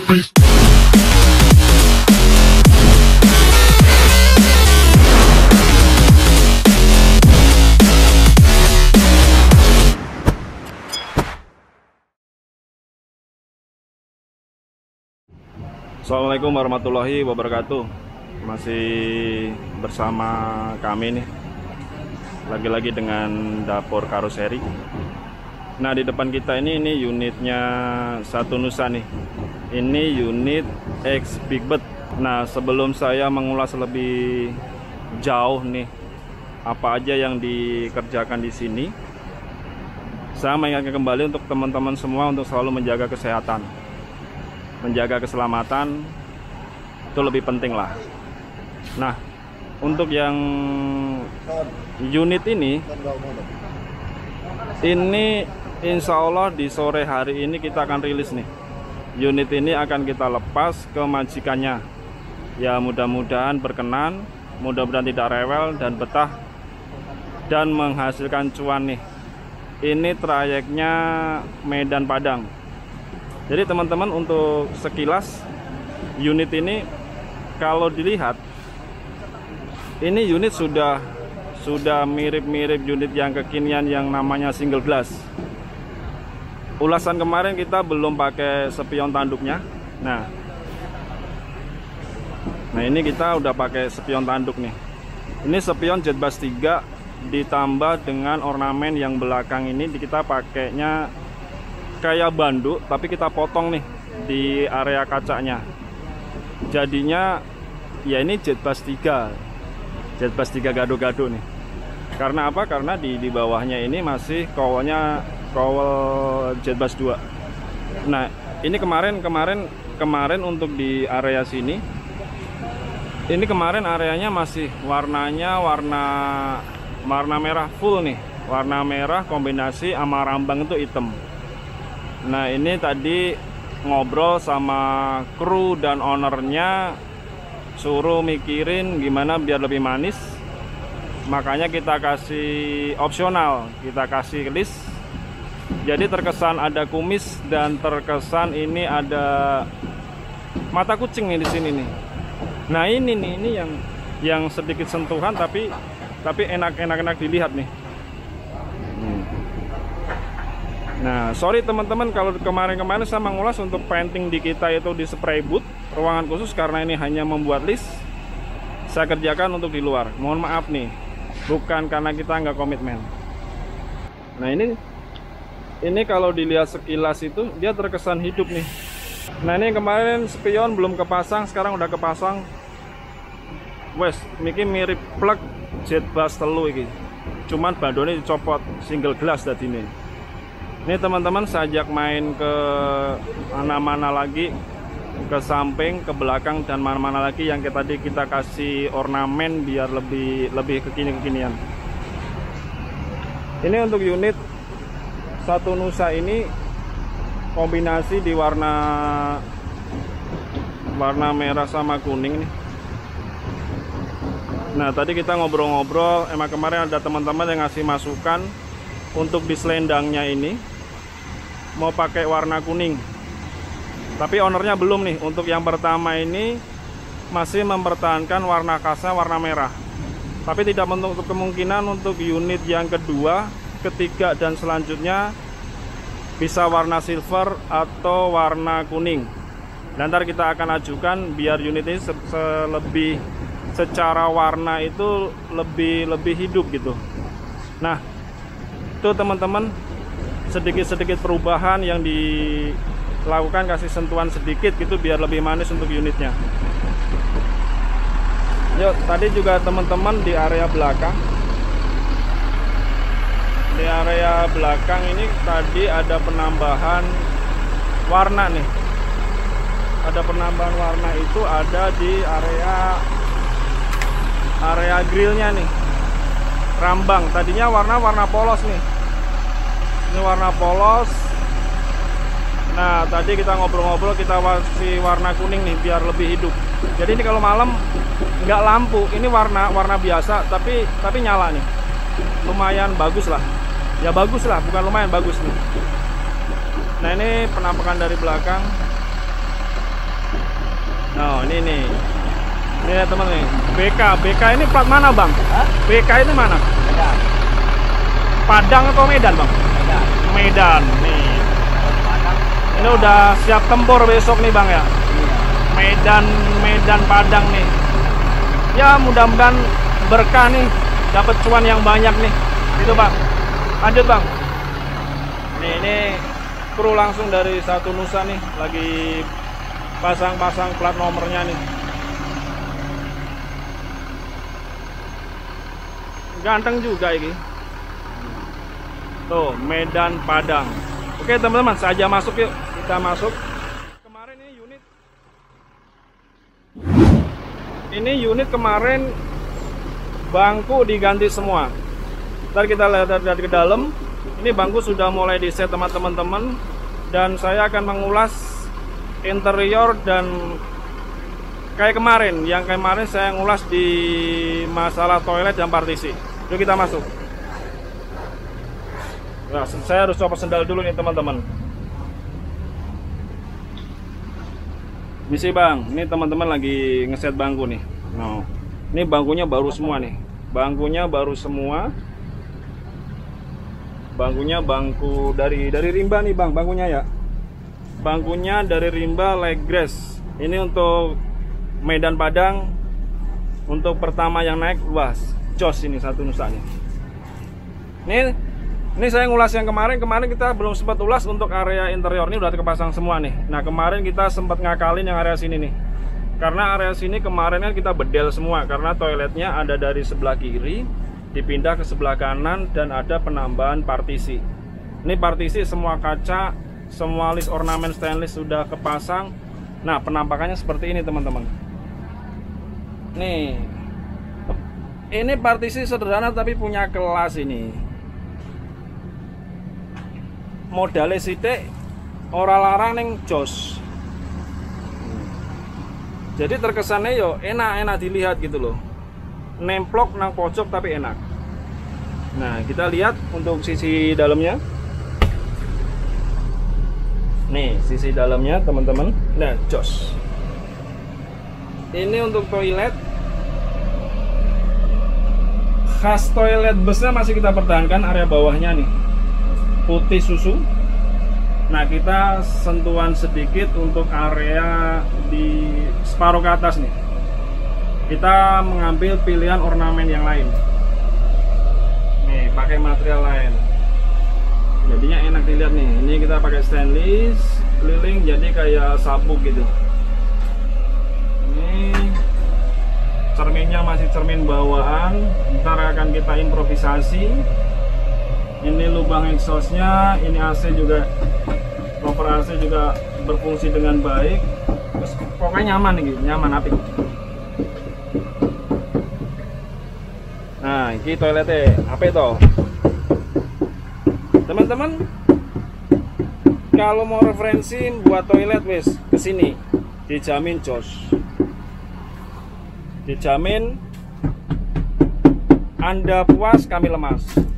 Assalamualaikum warahmatullahi wabarakatuh. Masih bersama kami nih, lagi-lagi dengan dapur karoseri. Nah, di depan kita ini unitnya Satu Nusa nih. Ini unit X Big Bird. Nah, sebelum saya mengulas lebih jauh nih apa aja yang dikerjakan di sini, saya mengingatkan kembali untuk teman-teman semua untuk selalu menjaga kesehatan. Menjaga keselamatan itu lebih penting lah. Nah, untuk yang unit ini insya Allah di sore hari ini kita akan rilis nih. Unit ini akan kita lepas ke majikannya. Ya, mudah-mudahan berkenan, mudah-mudahan tidak rewel dan betah dan menghasilkan cuan nih. Ini trayeknya Medan Padang. Jadi teman-teman, untuk sekilas unit ini kalau dilihat, ini unit sudah mirip-mirip unit yang kekinian yang namanya single glass. Ulasan kemarin kita belum pakai spion tanduknya. Nah ini kita udah pakai spion tanduk nih. Ini spion Jetbus 3 ditambah dengan ornamen yang belakang ini kita pakainya kayak banduk, tapi kita potong nih di area kacanya. Jadinya ya ini Jetbus 3 gado-gado nih. Karena apa? Karena di bawahnya ini masih kowalnya kowal Jetbus 2. Nah, ini kemarin untuk di area sini, ini kemarin areanya masih warnanya warna merah full nih. Warna merah kombinasi sama rambang itu hitam. Nah, ini tadi ngobrol sama kru dan ownernya, suruh mikirin gimana biar lebih manis. Makanya kita kasih opsional, kita kasih list. Jadi terkesan ada kumis dan terkesan ini ada mata kucing nih di sini nih. Nah, ini yang sedikit sentuhan tapi enak dilihat nih. Nah, sorry teman-teman kalau kemarin saya mengulas untuk painting di kita itu di spray booth ruangan khusus, karena ini hanya membuat list. Saya kerjakan untuk di luar. Mohon maaf nih, bukan karena kita nggak komitmen. Nah, ini kalau dilihat sekilas itu dia terkesan hidup nih. Nah, ini kemarin spion belum kepasang, sekarang udah kepasang. Wes, ini mirip plug Jetbus telu ini. Cuman bandone dicopot, single glass tadi nih. Ini teman-teman, saya ajak main ke mana-mana lagi, ke samping, ke belakang, dan mana-mana lagi yang tadi kita kasih ornamen biar lebih kekinian. Ini untuk unit Satu Nusa ini kombinasi di warna merah sama kuning nih. Nah, tadi kita ngobrol-ngobrol, emang kemarin ada teman-teman yang ngasih masukan untuk di selendangnya ini mau pakai warna kuning, tapi ownernya belum nih. Untuk yang pertama ini masih mempertahankan warna khasnya warna merah, tapi tidak menutup kemungkinan untuk unit yang kedua, ketiga, dan selanjutnya bisa warna silver atau warna kuning. Dan ntar kita akan ajukan biar unit ini secara warna itu lebih hidup gitu. Nah, itu teman-teman, sedikit perubahan yang dilakukan, kasih sentuhan sedikit gitu biar lebih manis untuk unitnya. Yuk, tadi juga teman-teman di area belakang. Di area belakang ini tadi ada penambahan warna nih. Ada penambahan warna itu ada di area grillnya nih. Rambang, tadinya warna polos nih. Ini warna polos. Nah, tadi kita ngobrol-ngobrol, kita kasih warna kuning nih biar lebih hidup. Jadi ini kalau malam nggak lampu, ini warna biasa tapi nyala nih. Lumayan bagus lah. Ya bagus lah, bukan lumayan, bagus nih. Nah, ini penampakan dari belakang. Nah, ini nih. Ini ya teman nih. BK ini plat mana, Bang? Hah? BK ini mana? Medan. Padang atau Medan, Bang? Medan. Medan nih. Padang. Ini udah siap tempur besok nih, Bang ya. Iya. Medan Padang nih. Ya, mudah-mudahan berkah nih, dapat cuan yang banyak nih. Gitu, Bang. Lanjut, Bang. Nih, ini kru langsung dari Satu Nusa nih, lagi pasang-pasang plat nomornya nih. Ganteng juga ini. Tuh, Medan Padang. Oke, teman-teman, saja masuk yuk. Kita masuk. Kemarin ini unit kemarin bangku diganti semua. Ntar kita lihat dari ke dalam. Ini bangku sudah mulai di set teman-teman, dan saya akan mengulas interior dan kayak kemarin. Yang kemarin saya ngulas di masalah toilet dan partisi. Yuk kita masuk. Nah, saya harus copot sendal dulu nih teman-teman. Misi Bang, ini teman-teman lagi ngeset bangku nih. Nah, ini bangkunya baru semua nih. Bangkunya baru semua. Bangkunya bangku dari Rimba nih Bang, bangkunya ya. Bangkunya dari Rimba Legres. Ini untuk Medan Padang. Untuk pertama yang naik, luas. Jos ini Satu Nusanya. Ini saya ngulas yang kemarin kita belum sempat ulas untuk area interior. Ini udah terpasang semua nih. Nah, kemarin kita sempat ngakalin yang area sini nih. Karena area sini kemarin kan kita bedel semua, karena toiletnya ada dari sebelah kiri dipindah ke sebelah kanan dan ada penambahan partisi. Ini partisi semua kaca, semua list ornamen stainless sudah kepasang. Nah, penampakannya seperti ini teman-teman. Nih, ini partisi sederhana tapi punya kelas ini. Modalnya sithik ora larang ning jos. Jadi terkesannya yo enak dilihat gitu loh. Nemplok nang pojok tapi enak. Nah, kita lihat untuk sisi dalamnya. Nih, sisi dalamnya teman-teman. Nah, jos. Ini untuk toilet. Khas toilet busnya masih kita pertahankan area bawahnya nih. Putih susu. Nah, kita sentuhan sedikit untuk area di separuh ke atas nih. Kita mengambil pilihan ornamen yang lain. Nih, pakai material lain. Jadinya enak dilihat nih. Ini kita pakai stainless keliling jadi kayak sabuk gitu. Ini cerminnya masih cermin bawaan. Ntar akan kita improvisasi. Ini lubang exhaustnya, ini AC juga, cover AC juga berfungsi dengan baik. Terus pokoknya nyaman nih, nyaman apik. Nah, ini toiletnya, apa itu? Teman-teman, kalau mau referensi buat toilet wes kesini, dijamin jos, dijamin Anda puas, kami lemas.